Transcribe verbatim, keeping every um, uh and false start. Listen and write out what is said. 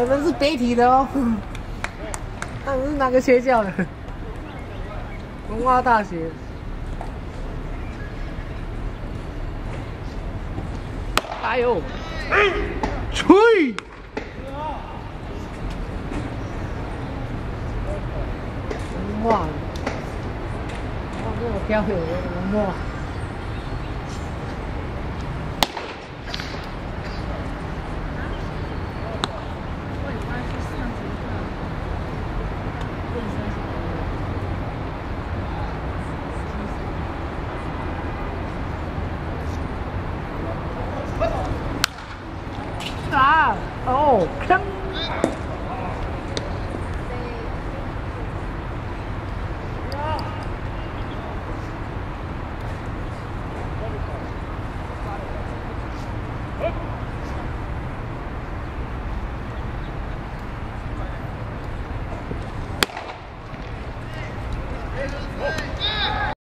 能是北体的哦，他们是哪个学校的？文化大学。加油！吹！文化，哇，这种标有文化。 啊！哦，坑